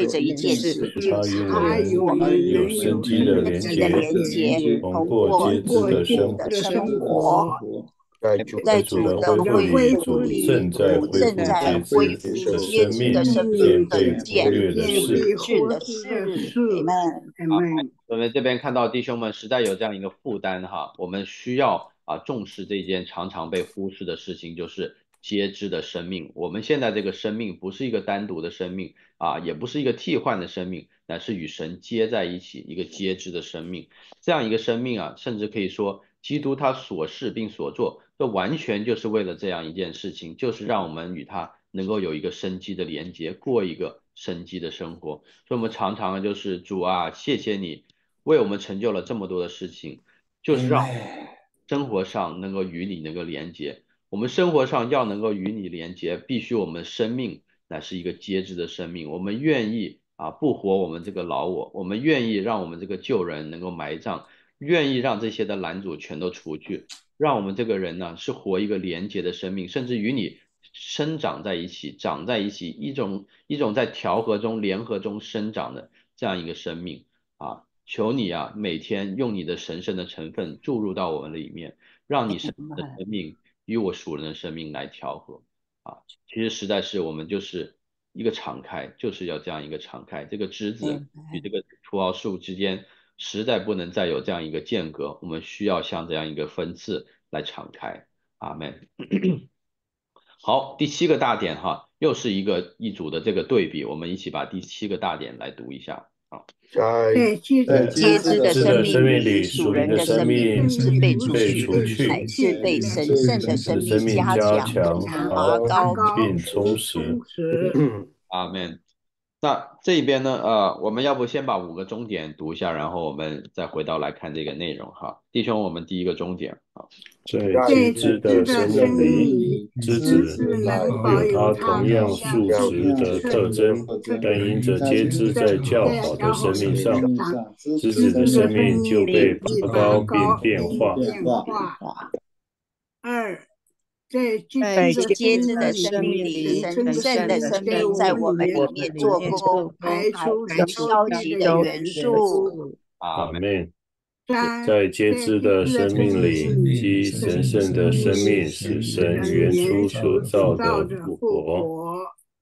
他与我们有生机的连结，通过皆知的生活。在主的恢复里，正在恢复皆知的生命，渐被忽略的事。 我们这边看到弟兄们实在有这样一个负担哈，我们需要啊重视这件常常被忽视的事情，就是皆知的生命。我们现在这个生命不是一个单独的生命啊，也不是一个替换的生命，乃是与神接在一起一个皆知的生命。这样一个生命啊，甚至可以说基督他所事并所做，这完全就是为了这样一件事情，就是让我们与他能够有一个生机的连接，过一个生机的生活。所以我们常常就是主啊，谢谢你为我们成就了这么多的事情，就是让生活上能够与你能够连接。我们生活上要能够与你连接，必须我们生命乃是一个皆知的生命。我们愿意啊不活我们这个老我，我们愿意让我们这个旧人能够埋葬，愿意让这些的拦阻全都除去，让我们这个人呢是活一个连结的生命，甚至与你生长在一起，长在一起，一种一种在调和中联合中生长的这样一个生命啊！求你啊，每天用你的神圣的成分注入到我们里面，让你神圣的生命与我属人的生命来调和啊！其实实在是我们就是一个敞开，就是要这样一个敞开，这个枝子与这个葡萄树之间实在不能再有这样一个间隔，我们需要像这样一个分次来敞开。阿们。好，第七个大点哈，又是一个一组的这个对比，我们一起把第七个大点来读一下啊。 在皆知的生命里，属人的生命是被除去，乃是被神圣的生命加强、拔高并充实。 阿们。那这一边呢，呃，我们要不先把五个终点读一下，然后我们再回到来看这个内容哈。弟兄，我们第一个终点啊， 在皆知的生命里，枝子有它同样数值的特征，但因着皆知在较好的生命上，枝子的生命就被拔高并变化。 二。 在皆知的生命里，神圣的生命在我们里面做工，排出消极的元素。 阿们。在皆知的生命里，即神圣的生命使神原初所造的复活。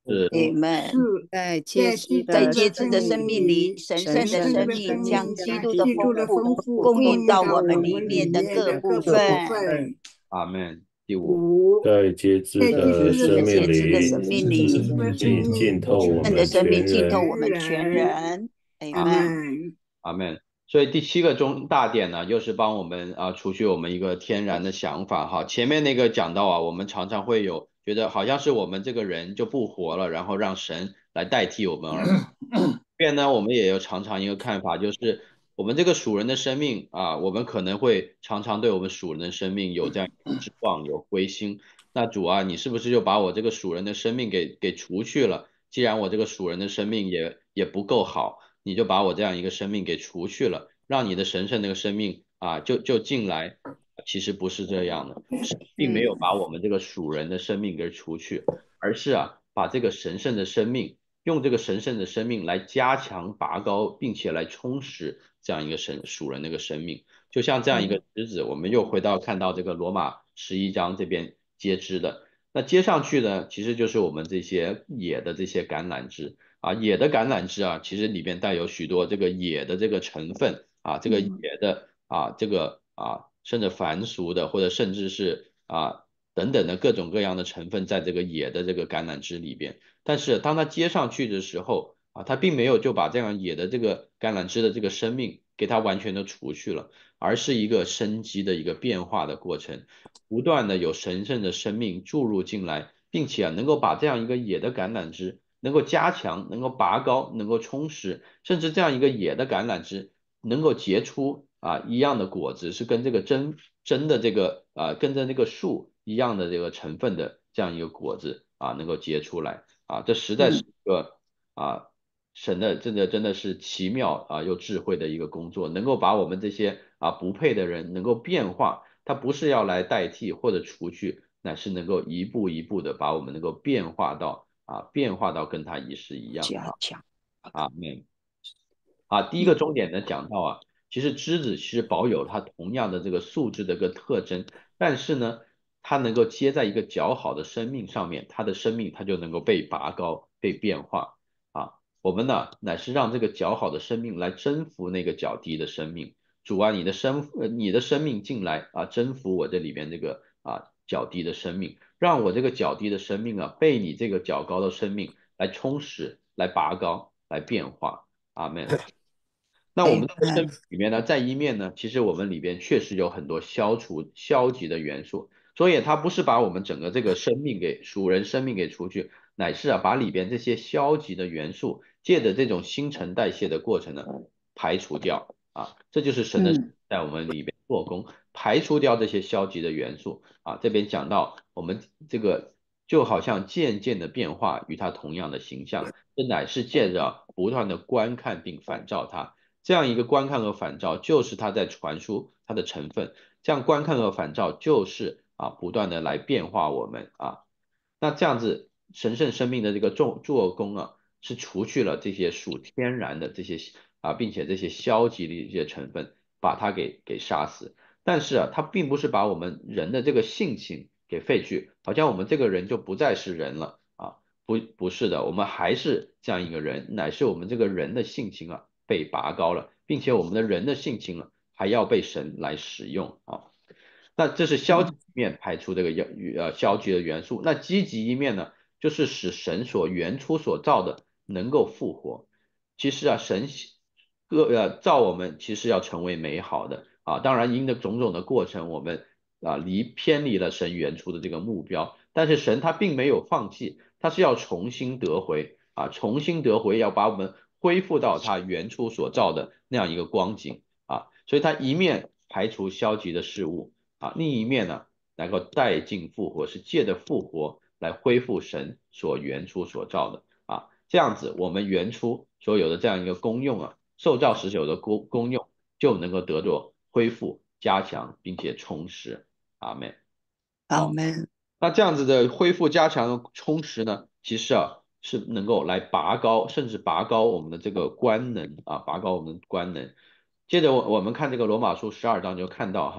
Amen。在在接旨的生命里，神圣的生命将基督的丰富供应到我们里面的各部分。 阿门。第五， 在节制的生命里，浸浸透我们全人。 阿门。阿门。所以第七个中大点呢，又是帮我们啊除去我们一个天然的想法哈。前面那个讲到啊，我们常常会有觉得好像是我们这个人就不活了，然后让神来代替我们而活。这边呢，我们也有常常一个看法，就是我们这个属人的生命啊，我们可能会常常对我们属人的生命有这样失望，有灰心。那主啊，你是不是就把我这个属人的生命给给除去了？既然我这个属人的生命也也不够好。你就把我这样一个生命给除去了，让你的神圣那个生命啊，就就进来。其实不是这样的，并没有把我们这个属人的生命给除去，而是啊，把这个神圣的生命，用这个神圣的生命来加强、拔高，并且来充实这样一个神属人那个生命。就像这样一个枝子，我们又回到看到这个罗马十一章这边接枝的，那接上去呢，其实就是我们这些野的这些橄榄枝。啊，野的橄榄枝啊，其实里边带有许多这个野的这个成分啊，这个野的啊，这个啊，甚至凡俗的，或者甚至是啊等等的各种各样的成分在这个野的这个橄榄枝里边。但是当它接上去的时候啊，它并没有就把这样野的这个橄榄枝的这个生命给它完全的除去了，而是一个生机的一个变化的过程，不断的有神圣的生命注入进来，并且啊能够把这样一个野的橄榄枝能够加强，能够拔高，能够充实，甚至这样一个野的橄榄枝能够结出啊一样的果子，是跟这个真真的这个啊跟着那个树一样的这个成分的这样一个果子啊能够结出来啊，这实在是一个啊神的真的真的是奇妙啊又智慧的一个工作，能够把我们这些啊不配的人能够变化，它不是要来代替或者除去，乃是能够一步一步的把我们能够变化到。啊，变化到跟它一式一样啊！啊，没啊，第一个重点呢讲到啊，其实枝子其实保有它同样的这个素质的一个特征，但是呢，它能够接在一个较好的生命上面，它的生命它就能够被拔高、被变化啊。我们呢，乃是让这个较好的生命来征服那个较低的生命。主啊，你的生呃你的生命进来啊，征服我这里边这个啊较低的生命。让我这个较低的生命啊，被你这个较高的生命来充实、来拔高、来变化。阿门。那我们的生命里面呢，在一面呢，其实我们里边确实有很多消除消极的元素，所以它不是把我们整个这个生命给属人生命给除去，乃是啊把里边这些消极的元素，借着这种新陈代谢的过程呢，排除掉啊，这就是神的在我们里边做工。排除掉这些消极的元素啊，这边讲到我们这个就好像渐渐的变化与它同样的形象，这乃是借着不断的观看并反照它，这样一个观看和反照就是它在传输它的成分，这样观看和反照就是啊不断的来变化我们啊，那这样子神圣生命的这个做做工啊，是除去了这些属天然的这些啊，并且这些消极的一些成分，把它给给杀死。但是啊，它并不是把我们人的这个性情给废去，好像我们这个人就不再是人了啊，不不是的，我们还是这样一个人，乃是我们这个人的性情啊被拔高了，并且我们的人的性情啊还要被神来使用啊。那这是消极面排出这个要呃消极的元素，那积极一面呢，就是使神所原初所造的能够复活。其实啊，神各呃造我们其实要成为美好的。啊，当然因的种种的过程，我们啊离偏离了神原初的这个目标，但是神他并没有放弃，他是要重新得回啊，重新得回，要把我们恢复到他原初所造的那样一个光景啊，所以他一面排除消极的事物啊，另一面呢能够带进复活，是借着复活来恢复神所原初所造的啊，这样子我们原初所有的这样一个功用啊，受造时有的功功用就能够得着恢复、加强，并且充实。阿门。 阿门。 那这样子的恢复、加强、充实呢，其实啊是能够来拔高，甚至拔高我们的这个官能啊，拔高我们的官能。接着我我们看这个罗马书十二章就看到哈，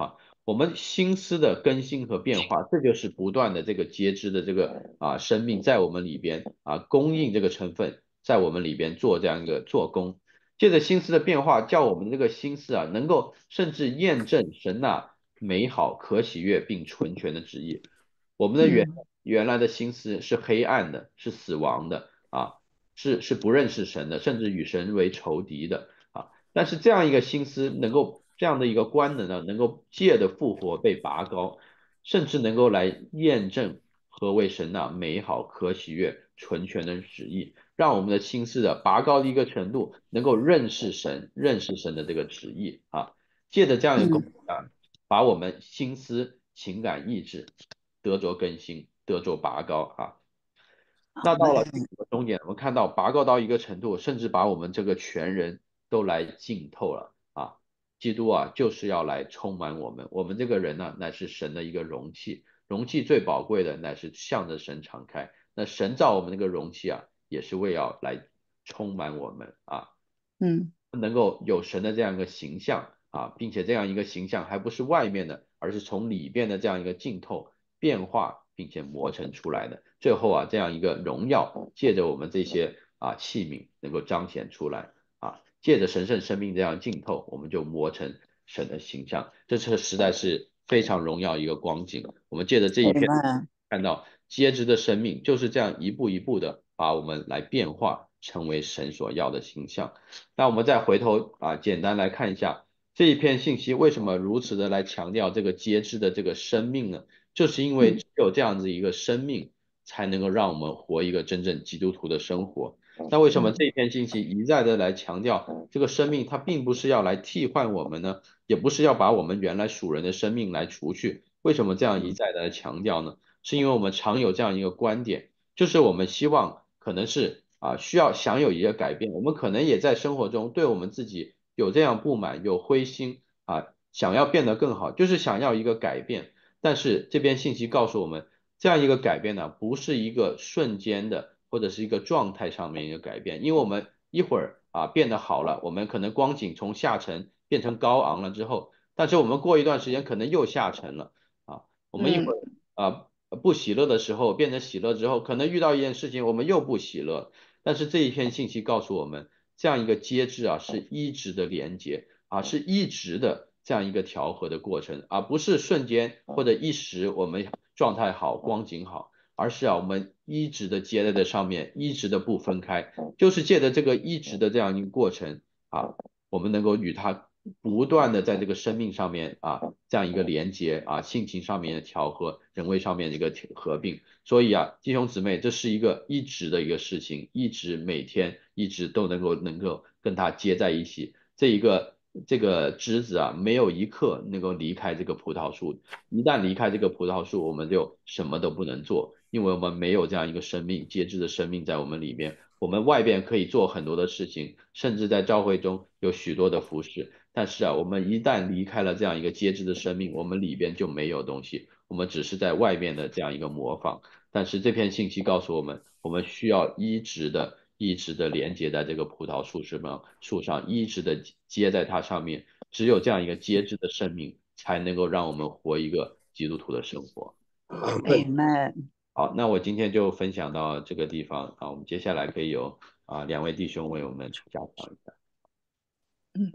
我们心思的更新和变化，这就是不断的这个接枝的这个啊生命在我们里边啊供应这个成分，在我们里边做这样一个做工。借着心思的变化，叫我们这个心思啊能够甚至验证神那美好、可喜悦并纯全的旨意。我们的原原来的心思是黑暗的，是死亡的啊，是是不认识神的，甚至与神为仇敌的啊。但是这样一个心思能够这样的一个官能呢，能够借的复活被拔高，甚至能够来验证何为神那美好、可喜悦、纯全的旨意，让我们的心思的拔高的一个程度，能够认识神，认识神的这个旨意啊。借着这样一个功能啊，把我们心思、情感、意志得着更新，得着拔高啊。那到了终点，我们看到拔高到一个程度，甚至把我们这个全人都来浸透了啊。基督啊，就是要来充满我们，我们这个人呢，乃是神的一个容器，容器最宝贵的乃是向着神敞开。那神造我们那个容器啊，也是为要来充满我们啊。 嗯， 能够有神的这样一个形象啊，并且这样一个形象还不是外面的，而是从里边的这样一个浸透、变化，并且磨成出来的。最后啊，这样一个荣耀，借着我们这些啊器皿能够彰显出来啊，借着神圣生命这样浸透，我们就磨成神的形象。这是实在是非常荣耀一个光景。我们借着这一片看到接枝的生命，就是这样一步一步的把我们来变化，成为神所要的形象。那我们再回头啊，简单来看一下这一篇信息为什么如此的来强调这个接枝的这个生命呢？就是因为只有这样子一个生命，才能够让我们活一个真正基督徒的生活。那为什么这篇信息一再的来强调这个生命，它并不是要来替换我们呢？也不是要把我们原来属人的生命来除去？为什么这样一再的来强调呢？是因为我们常有这样一个观点，就是我们希望可能是啊需要想有一个改变，我们可能也在生活中对我们自己有这样不满，有灰心啊，想要变得更好，就是想要一个改变。但是这边信息告诉我们，这样一个改变呢，不是一个瞬间的，或者是一个状态上面一个改变，因为我们一会儿啊变得好了，我们可能光景从下沉变成高昂了之后，但是我们过一段时间可能又下沉了啊，我们一会儿啊不喜乐的时候变成喜乐之后，可能遇到一件事情我们又不喜乐，但是这一篇信息告诉我们，这样一个接枝啊是一直的连接啊，是一直的。这样一个调和的过程，而不是瞬间或者一时我们状态好、光景好，而是啊我们一直的接在这上面，一直的不分开，就是借着这个一直的这样一个过程啊，我们能够与它不断的在这个生命上面啊这样一个连接啊，性情上面的调和，人为上面的一个合并，所以啊弟兄姊妹，这是一个一直的一个事情，一直每天一直都能够能够跟它接在一起，这一个。这个枝子啊，没有一刻能够离开这个葡萄树。一旦离开这个葡萄树，我们就什么都不能做，因为我们没有这样一个生命，节制的生命在我们里面。我们外边可以做很多的事情，甚至在教会中有许多的服饰。但是啊，我们一旦离开了这样一个节制的生命，我们里边就没有东西，我们只是在外面的这样一个模仿。但是这篇信息告诉我们，我们需要一直的。一直的连接在这个葡萄树上，树上一直的接在它上面，只有这样一个接枝的生命，才能够让我们活一个基督徒的生活。 Amen。 好，那我今天就分享到这个地方啊，我们接下来可以有啊两位弟兄为我们加强一下。 嗯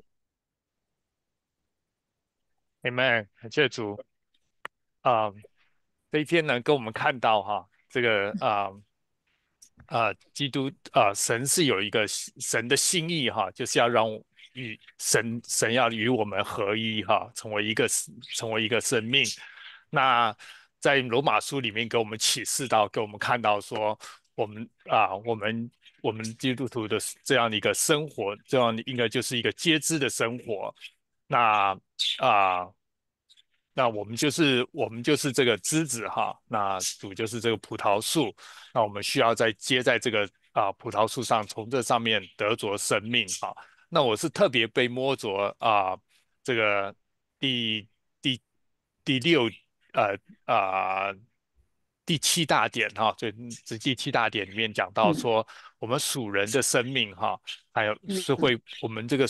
Amen， 感谢主啊、呃，这一天呢，跟我们看到哈，这个啊。呃啊、呃，基督啊、呃，神是有一个神的心意哈，就是要让与神神要与我们合一哈，成为一个成为一个生命。那在罗马书里面给我们启示到，给我们看到说，我们啊、呃，我们我们基督徒的这样的一个生活，这样应该就是一个接枝的生活。那啊。呃那我们就是我们就是这个枝子哈，那主就是这个葡萄树，那我们需要再接在这个啊、呃、葡萄树上，从这上面得着生命哈。那我是特别被摸着啊、呃、这个第第第六呃啊、呃、第七大点哈，这这第七大点里面讲到说，我们属人的生命哈，还有是会我们这个属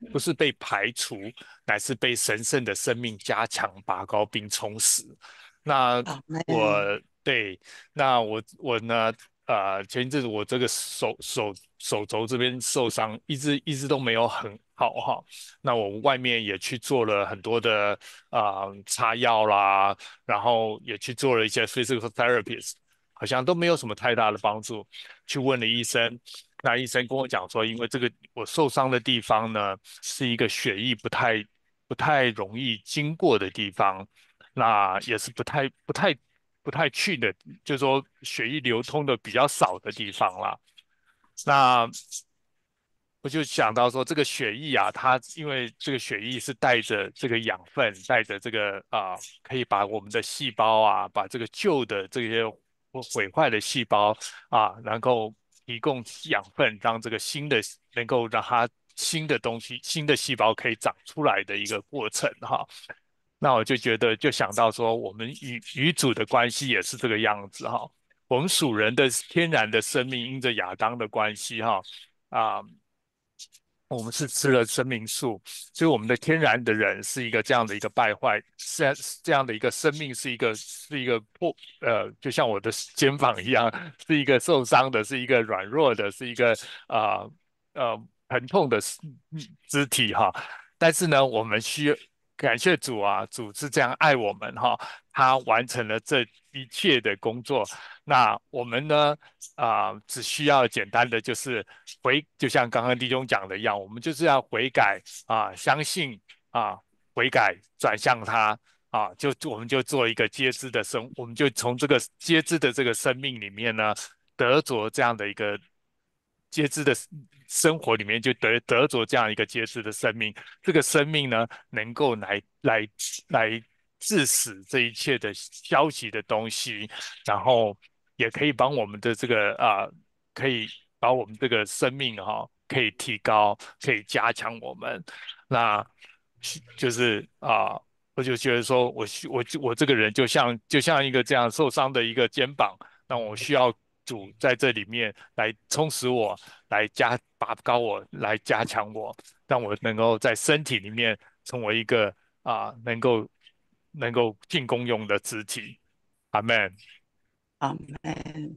不是被排除，乃是被神圣的生命加强、拔高并充实。那我对，那我我呢？呃，前一阵子我这个手手手肘这边受伤，一直一直都没有很好哈。那我外面也去做了很多的啊、呃、擦药啦，然后也去做了一些 physical therapist， 好像都没有什么太大的帮助。去问了医生，那医生跟我讲说，因为这个我受伤的地方呢，是一个血液不太不太容易经过的地方，那也是不太不太不太去的，就是说血液流通的比较少的地方啦。那我就想到说，这个血液啊，它因为这个血液是带着这个养分，带着这个啊、可以把我们的细胞啊，把这个旧的这些毁坏的细胞啊，能够提供养分，让这个新的能够让它新的东西、新的细胞可以长出来的一个过程哈。那我就觉得，就想到说，我们与与主的关系也是这个样子哈。我们属人的天然的生命，因着亚当的关系哈啊。我们是吃了生命树，所以我们的天然的人是一个这样的一个败坏，是这样的一个生命是一个是一个破呃，就像我的肩膀一样，是一个受伤的，是一个软弱的，是一个啊 呃, 呃疼痛的肢体哈。但是呢，我们需要感谢主啊，主是这样爱我们哈，他完成了这一切的工作。那我们呢？啊、呃，只需要简单的就是悔，就像刚刚弟兄讲的一样，我们就是要悔改啊、呃，相信啊，悔改转向他啊，就我们就做一个接枝的生，我们就从这个接枝的这个生命里面呢，得着这样的一个接枝的生活里面，就得得着这样一个接枝的生命。这个生命呢，能够来来来致死这一切的消极的东西，然后也可以帮我们的这个啊、呃，可以把我们这个生命哈、哦，可以提高，可以加强我们。那就是啊、呃，我就觉得说我我我这个人就像就像一个这样受伤的一个肩膀，那我需要主在这里面来充实我，来加拔高我，来加强我，让我能够在身体里面成为一个啊、呃，能够能够进功用的肢体。阿门。 阿门。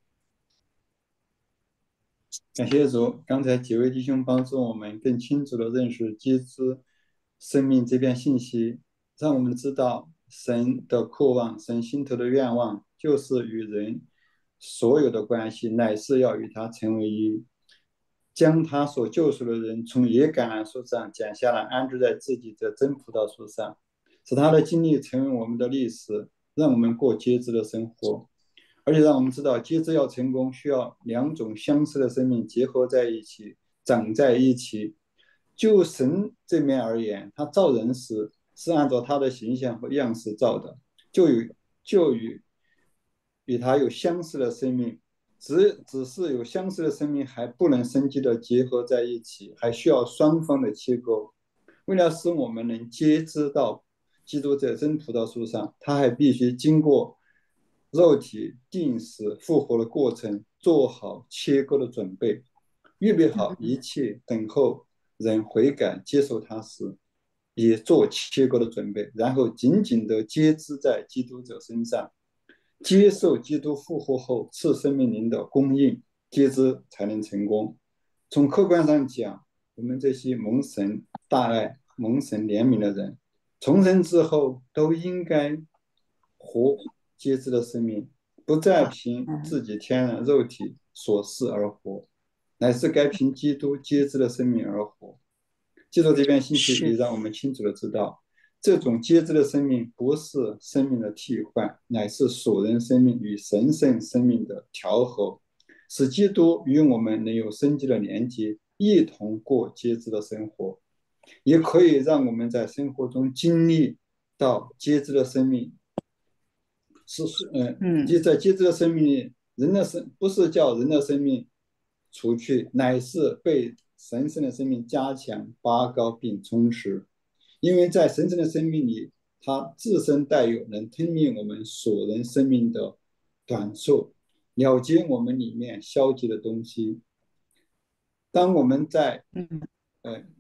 感谢主，刚才几位弟兄帮助我们更清楚地认识接枝生命这片信息，让我们知道神的渴望，神心头的愿望就是与人所有的关系乃是要与他成为一，将他所救赎的人从野橄榄树上剪下来，安置在自己的真葡萄树上，使他的经历成为我们的历史，让我们过接枝的生活。而且让我们知道，接枝要成功，需要两种相似的生命结合在一起，长在一起。就神这面而言，他造人时是按照他的形象和样式造的，就与就与与他有相似的生命，只只是有相似的生命还不能生机的结合在一起，还需要双方的切割。为了使我们能接枝到基督在真葡萄树上，他还必须经过肉体定死复活的过程，做好切割的准备，预备好一切，等候人悔改接受他时，也做切割的准备，然后紧紧地接枝在基督者身上，接受基督复活后赐生命灵的供应，接枝才能成功。从客观上讲，我们这些蒙神大爱、蒙神怜悯的人，重生之后都应该活接枝的生命，不再凭自己天然肉体所示而活，乃是该凭基督接枝的生命而活。记住这篇信息，也让我们清楚的知道，这种接枝的生命不是生命的替换，乃是属人生命与神圣生命的调和，使基督与我们能有生机的连接，一同过接枝的生活，也可以让我们在生活中经历到接枝的生命。是嗯，就在接枝的生命里，人的生不是叫人的生命除去，乃是被神圣的生命加强、拔高并充实。因为在神圣的生命里，它自身带有能吞灭我们属人生命的短处，了结我们里面消极的东西。当我们在呃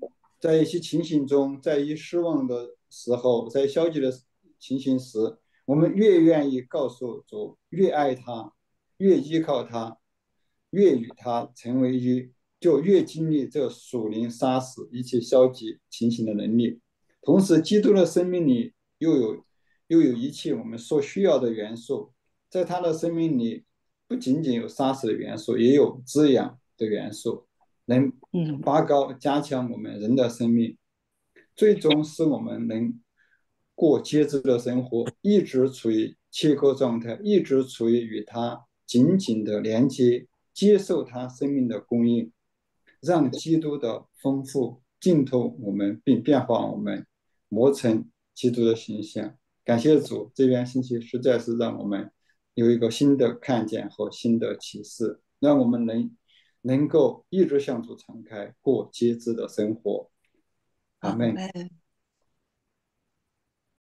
在一些情形中，在一失望的时候，在消极的情形时，我们越愿意告诉主，越爱他，越依靠他，越与他成为一，就越经历这属灵杀死一切消极情形的能力。同时，基督的生命里又有又有一切我们所需要的元素，在他的生命里不仅仅有杀死的元素，也有滋养的元素，能拔高加强我们人的生命，最终使我们能过节制的生活，一直处于切割状态，一直处于与他紧紧的连接，接受他生命的供应，让基督的丰富浸透我们，并变化我们，磨成基督的形象。感谢主，这篇信息实在是让我们有一个新的看见和新的启示，让我们能能够一直向主敞开，过节制的生活。阿们。